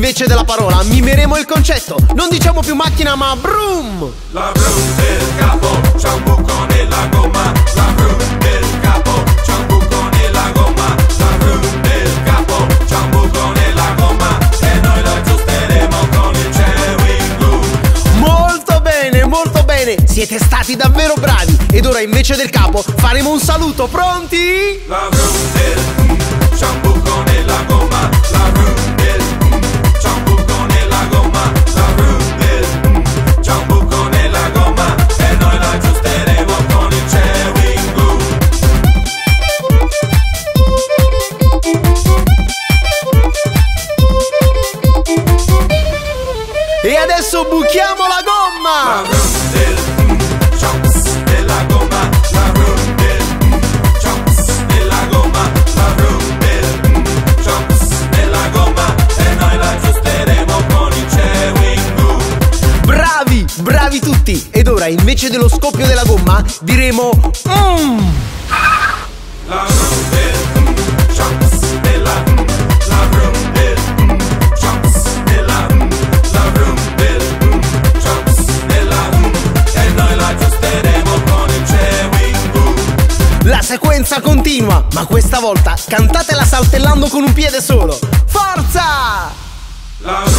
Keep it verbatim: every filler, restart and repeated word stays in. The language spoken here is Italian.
invece della parola mimeremo il concetto. Non diciamo più macchina ma broom. La broom del capo, c'ha un buco nella gomma. La broom del capo, c'ha un buco nella gomma. La broom del capo, c'ha un buco nella gomma. E noi lo aggiusteremo con il chewing glue. Molto bene, molto bene. Siete stati davvero bravi. Ed ora invece del capo faremo un saluto. Pronti? La broom del mm, c'ha un buco nella gomma. La broom del mm, c'ha un buco nella gomma. La broom del mm, c'ha un buco nella gomma. E noi lo aggiusteremo con il chewing glue. E adesso buchiamo la gomma. La broom del mm, c'ha un pss nella gomma. La broom del mm, c'ha un pss nella gomma. La broom del mm, c'ha un pss nella gomma. E noi la aggiusteremo con il chewing glue. Bravi, bravi tutti. Ed ora invece dello scoppio della gomma diremo mmm. La broom del mm, c'ha un pss nella mm. La broom del mm, c'ha un pss nella mm. La broom del mm, c'ha un pss nella mm. E noi la aggiusteremo con il chewing glue. La sequenza continua, ma questa volta cantatela saltellando con un piede solo. Forza! La